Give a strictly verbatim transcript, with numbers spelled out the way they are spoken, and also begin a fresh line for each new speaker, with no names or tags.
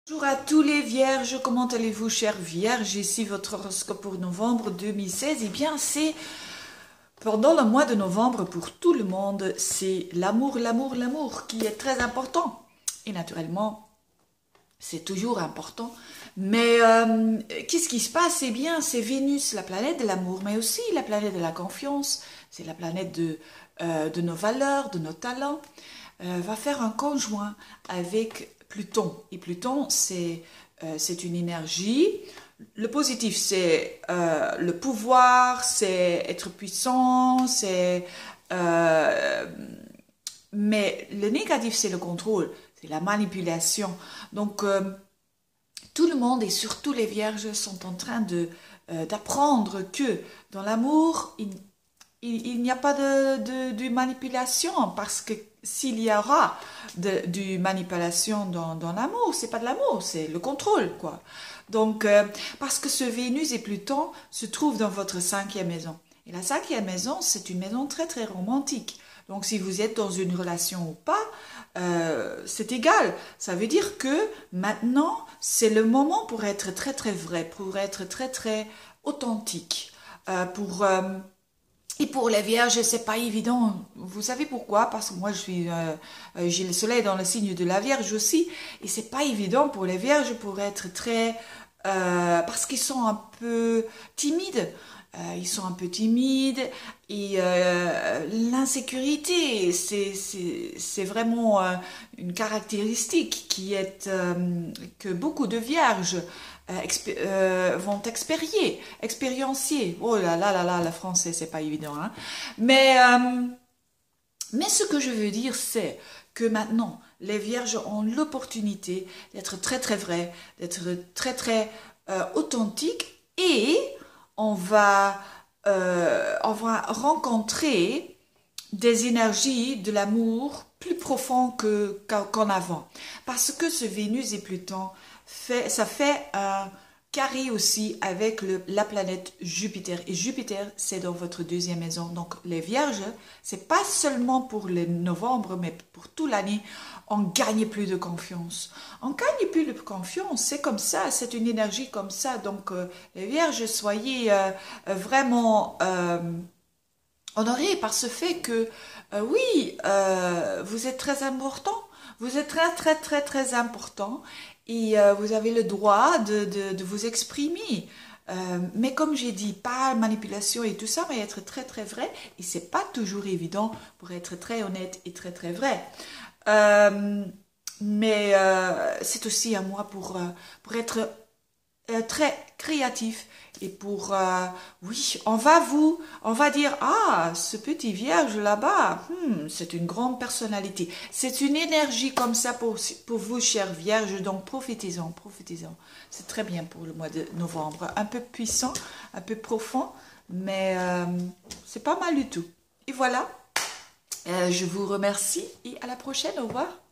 Bonjour à tous les vierges, comment allez-vous chères vierges? Ici votre horoscope pour novembre deux mille seize. Eh bien c'est pendant le mois de novembre pour tout le monde, c'est l'amour, l'amour, l'amour qui est très important. Et naturellement, c'est toujours important. Mais euh, qu'est-ce qui se passe? Eh bien c'est Vénus, la planète de l'amour, mais aussi la planète de la confiance. C'est la planète de, euh, de nos valeurs, de nos talents. Euh, va faire un conjoint avec Pluton. Et Pluton, c'est euh, c'est une énergie. Le positif, c'est euh, le pouvoir, c'est être puissant, c'est... euh, mais le négatif, c'est le contrôle, c'est la manipulation. Donc, euh, tout le monde et surtout les vierges sont en train de euh, d'apprendre que dans l'amour, il, il, il n'y a pas de, de, de manipulation parce que s'il y aura de, de manipulation dans, dans l'amour, c'est pas de l'amour, c'est le contrôle, quoi. Donc, euh, parce que ce Vénus et Pluton se trouvent dans votre cinquième maison. Et la cinquième maison, c'est une maison très très romantique. Donc, si vous êtes dans une relation ou pas, euh, c'est égal. Ça veut dire que maintenant, c'est le moment pour être très très vrai, pour être très très authentique, euh, pour... Euh, Et pour les vierges, c'est pas évident. Vous savez pourquoi? Parce que moi, je suis, euh, j'ai le soleil dans le signe de la Vierge aussi, et c'est pas évident pour les vierges pour être très, euh, parce qu'ils sont un peu timides. Euh, ils sont un peu timides et euh, l'insécurité, c'est c'est c'est vraiment euh, une caractéristique qui est euh, que beaucoup de vierges euh, expé- euh, vont expérier, expériencier. Oh là là là là, le français, c'est pas évident, hein. Mais euh, mais ce que je veux dire, c'est que maintenant, les vierges ont l'opportunité d'être très très vraies, d'être très très euh, authentiques et on va, euh, on va rencontrer des énergies de l'amour plus profond que, qu'en avant. Parce que ce Vénus et Pluton, fait, ça fait un carré aussi avec le, la planète Jupiter. Et Jupiter, c'est dans votre deuxième maison. Donc les vierges, c'est pas seulement pour le novembre, mais pour toute l'année, on gagne plus de confiance. On gagne plus de confiance, c'est comme ça, c'est une énergie comme ça. Donc euh, les vierges, soyez euh, vraiment... Euh, honoré par ce fait que euh, oui, euh, vous êtes très important, vous êtes très très très très important et euh, vous avez le droit de, de, de vous exprimer. Euh, mais comme j'ai dit, pas manipulation et tout ça, mais être très très vrai. Et c'est pas toujours évident pour être très honnête et très très vrai. Euh, mais euh, c'est aussi à moi pour, euh, pour être euh, très créatif et pour euh, oui on va vous on va dire ah ce petit vierge là-bas hmm, c'est une grande personnalité, c'est une énergie comme ça pour, pour vous chères vierges, donc profitez-en, profitez-en, c'est très bien pour le mois de novembre, un peu puissant, un peu profond, mais euh, c'est pas mal du tout. Et voilà, euh, je vous remercie et à la prochaine, au revoir.